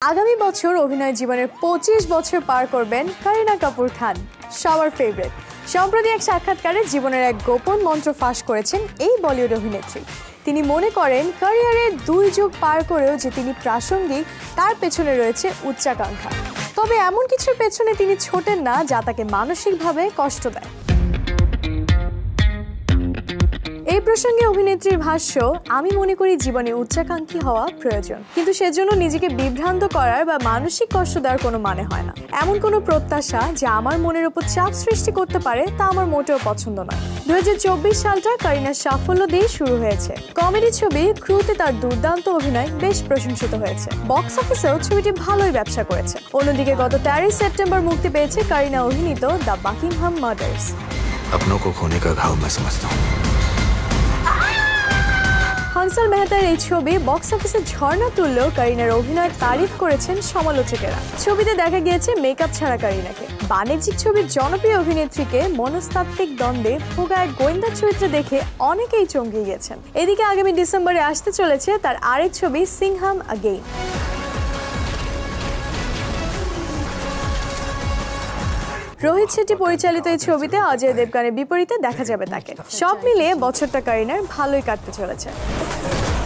আগামী বছর অভিনয় জীবনের 25 বছর পার করবেন করিনা কাপুর খান, সবার ফেভারিট। সম্প্রতি এক সাক্ষাৎকারে জীবনের এক গোপন মন্ত্র ফাঁস করেছেন এই বলিউড অভিনেত্রী। তিনি মনে করেন ক্যারিয়ারের 2 যুগ পার করেও যে তিনি প্রাসঙ্গিক, তার পেছনে রয়েছে উচ্চাকাঙ্ক্ষা। তবে এমন কিছুর পেছনে তিনি ছোটেন না যা তাকে মানসিকভাবে কষ্ট দেয়। এই প্রসঙ্গে অভিনেত্রীর ভাষ্য, আমি মনে করি জীবনে উচ্চাকাঙ্ক্ষী হওয়া প্রয়োজন, কিন্তু সেজন্য নিজেকে বিভ্রান্ত করার বা মানসিক কষ্ট দেওয়ার কোনো মানে হয় না। এমন কোনো প্রত্যাশা যা আমার মনের উপর চাপ সৃষ্টি করতে পারে তা আমার মোটেও পছন্দ নয়। 2024 সালটা করিনার সাফল্য দিয়ে শুরু হয়েছে। কমেডি ছবি ক্রুতে তার দুর্দান্ত অভিনয় বেশ প্রশংসিত হয়েছে। বক্স অফিসেও ছবিটি ভালোই ব্যবসা করেছে। অন্যদিকে গত 13 সেপ্টেম্বর মুক্তি পেয়েছে করিনা অভিনীত দ্য বাকিংহাম মার্ডার্স। अपनों को खोने का घाव मैं समझता हूँ। হানসাল মেহতার এই ছবি বক্স অফিসে ঝর্ণা তুললেও করিনার অভিনয়ের তারিফ করেছেন সমালোচকেরা। ছবিতে দেখা গিয়েছে মেকআপ ছাড়া করিনাকে। বাণিজ্যিক ছবির জনপ্রিয় অভিনেত্রীকে মনস্তাত্ত্বিক দ্বন্দ্বে ভোগা এক গোয়েন্দা চরিত্রে দেখে অনেকেই চমকে গিয়েছেন। এদিকে আগামী ডিসেম্বরে আসতে চলেছে তার আরেক ছবি সিংহাম আগেইন। রোহিত শেট্টি পরিচালিত এই ছবিতে অজয় দেবগনের বিপরীতে দেখা যাবে তাকে। সব মিলিয়ে বছরটা করিনার ভালোই কাটতে চলেছে।